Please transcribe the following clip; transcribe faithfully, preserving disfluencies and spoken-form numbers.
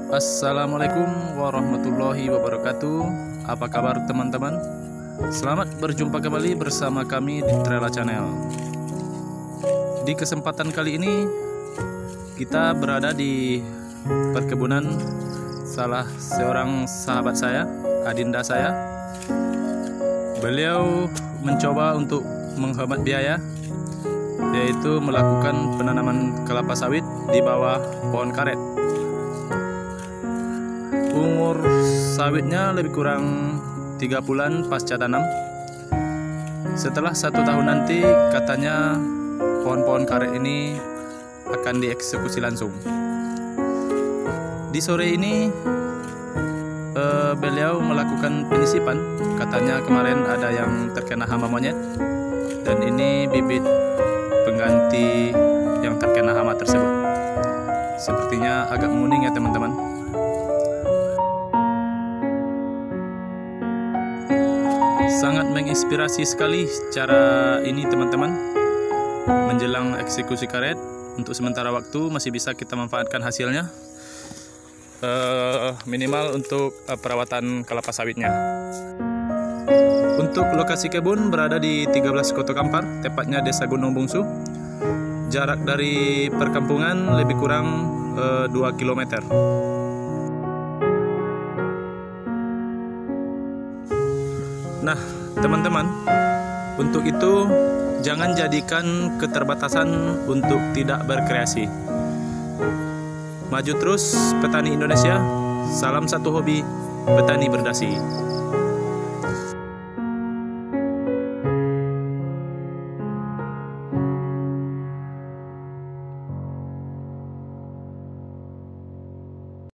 Assalamualaikum warahmatullahi wabarakatuh. Apa kabar teman-teman? Selamat berjumpa kembali bersama kami di Trela Channel. Di kesempatan kali ini kita berada di perkebunan salah seorang sahabat saya, adinda saya. Beliau mencoba untuk menghemat biaya, yaitu melakukan penanaman kelapa sawit di bawah pohon karet. Umur sawitnya lebih kurang tiga bulan pasca tanam. Setelah satu tahun nanti katanya pohon-pohon karet ini akan dieksekusi langsung. Di sore ini eh, beliau melakukan penyisipan. Katanya kemarin ada yang terkena hama monyet, dan ini bibit pengganti yang terkena hama tersebut. Sepertinya agak menguning ya teman-teman. Sangat menginspirasi sekali cara ini teman-teman. Menjelang eksekusi karet, untuk sementara waktu masih bisa kita manfaatkan hasilnya, uh, minimal untuk uh, perawatan kelapa sawitnya. Untuk lokasi kebun berada di tiga belas Koto Kampar, tepatnya Desa Gunung Bungsu. Jarak dari perkampungan lebih kurang uh, dua kilometer. Nah, teman-teman, untuk itu jangan jadikan keterbatasan untuk tidak berkreasi. Maju terus petani Indonesia, salam satu hobi, petani berdasi.